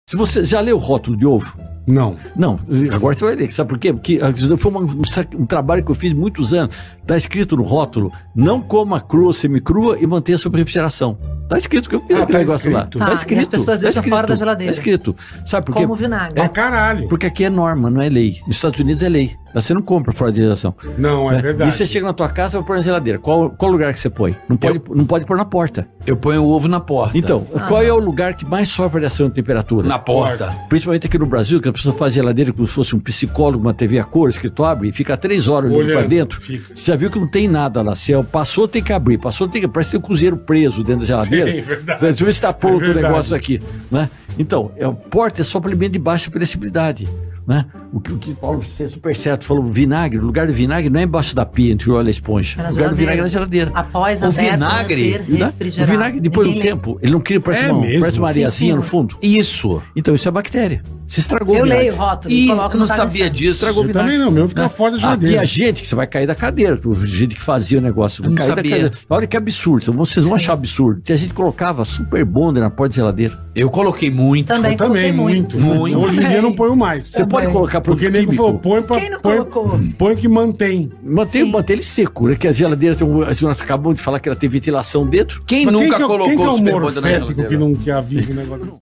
Se você já leu o rótulo de ovo? Não. Não, agora você vai ler. Sabe por quê? Porque foi um trabalho que eu fiz muitos anos. Está escrito no rótulo: não coma crua ou semicrua e mantenha sob refrigeração. Tá escrito que eu fiz aquele negócio lá. Tá escrito. E as pessoas deixam fora da geladeira. Tá escrito. Sabe por quê? Como vinagre. Caralho. Porque aqui é norma, não é lei. Nos Estados Unidos é lei. Você não compra fora de geração. Não, é verdade. E você chega na tua casa e vai pôr na geladeira. Qual lugar que você põe? Não pode pôr na porta. Eu ponho o ovo na porta. Então, qual é o lugar que mais sofre variação de temperatura? Na porta. Principalmente aqui no Brasil, que a pessoa faz geladeira como se fosse um psicólogo, uma TV a cores, que tu abre e fica 3 horas olhando pra dentro. Você já viu que não tem nada lá. Se passou, tem que abrir. Passou, tem que... Parece que tem um cozinheiro preso dentro da geladeira. Sim, verdade. Deixa eu ver se tá pronto o negócio aqui, né? Então, porta é só para alimento de baixa perecibilidade, né? O que Paulo super certo falou, vinagre, o lugar do vinagre não é embaixo da pia entre o óleo e a esponja. O lugar do vinagre é na geladeira. Após a o vinagre, o vinagre, depois do tempo, ele não cria, parece uma areiazinha no fundo. Isso. Então, isso é bactéria. Você estragou o vinagre. Eu leio o rótulo e coloco não sabia disso. Estragou o vinagre. Também não, meu fica fora da geladeira. Tinha gente que você vai cair da cadeira, gente que fazia o negócio. Eu não sabia. Olha que absurdo, vocês vão achar absurdo. Tem gente que colocava super bonder na porta de geladeira. Eu coloquei muito. Também coloquei muito. Hoje em dia não ponho mais. Você pode colocar porque nego falou, põe pra... Quem não colocou? Põe que mantém. Mantém ele seco, né? Que a geladeira tem nós acabamos de falar que ela tem ventilação dentro. Quem nunca colocou quem que é o super bonder na morfético geladeira? que avisa o negócio?